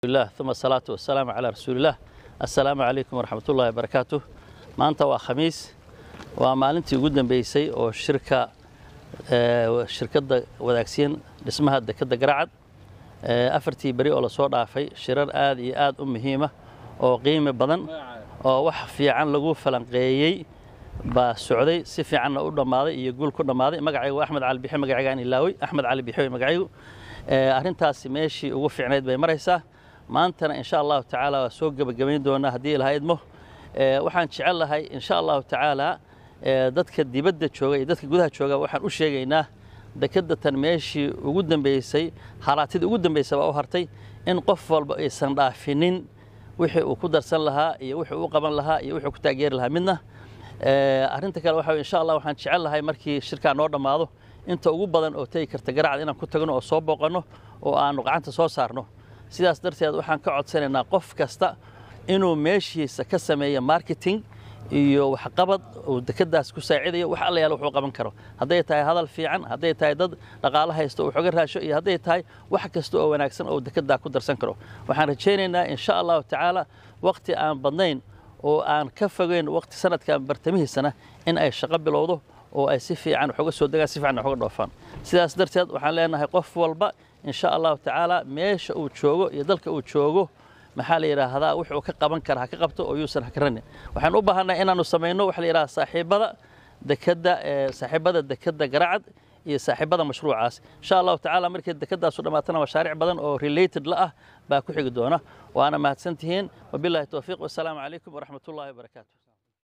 الله ثم الصلاة والسلام على رسول الله. السلام عليكم ورحمة الله وبركاته. maanta waa khamiis waa maalintii ugu dambeysay oo shirkadda wadaagsiin dhismaha dekadda Garacad afartii bari oo la soo dhaafay shirar aad iyo aad u muhiim ah oo qiimo badan oo wax fiican lagu falanqeeyay baa socday si fiicanna u dhamaaday iyo guul ku dhamaaday magacaygu Axmed Cali Bixi magacaygaan ilaaway Axmed Cali Bixi magacaygu arrintaasi meeshii ugu fiicneed bay maraysaa maantana insha Allah tacaala waa soo gabagabayn doonaa haddii Ilaahay idmo waxaan jecel lahay insha Allah tacaala dadka dibadda jooga iyo dadka gudaha jooga waxaan u sheegaynaa dekadda tan meeshii ugu dambeysay haraatida ugu dambeysay baa u hartay in qof walba aysan dhaafinin wixii uu ku darsan lahaa iyo wixii uu qaban lahaa iyo wixii ku taageeri lahaa midna arrinta kale waxa insha Allah waxaan jecel lahay markii shirka noo dhamaado inta ugu badan oo tay karta Garacad inaan ku tagno oo soo booqano oo aan gacanta soo saarno sidaas darteed waxaan ka codsanaynaa qof kasta inuu meeshiisa ka sameeyo marketing iyo wax qabad oo dekadaas ku saacidayo wax alla yaal wuxuu qaban karo haday tahay hadal fiican haday tahay dad dhaqaale haysto oo xoga raasho iyo haday tahay wax kasta oo wanaagsan oo dekada ku darsan karo waxaan rajaynaynaa insha Allah tacaala waqti aan badnayn oo aan ka fogeyn waqti sanadkan bartamihiisana in ay shaqo bilowdo oo ay si fiican wax uga soo dagaa si fiican wax uga dhoofaan sidaas darteed waxaan leenahay qof walba insha Allah tacaala meesha uu joogo iyo dalka uu joogo maxaa la yiraahdaa wuxuu ka qaban karaa ka qabto oo yuusan hakranin waxaan u baahanahay inaanu sameeyno wax la yiraahdo saaxiibada dekadda Garacad iyo saaxiibada mashruucaas insha Allah tacaala markii dekadaas u dhamaatana mashaariic badan oo related la ah baa ku xigi doona waana mahadsantihiin wabillahi tawfiiq wassalaamu calaykum waraxmatullaahi wabarakaatuh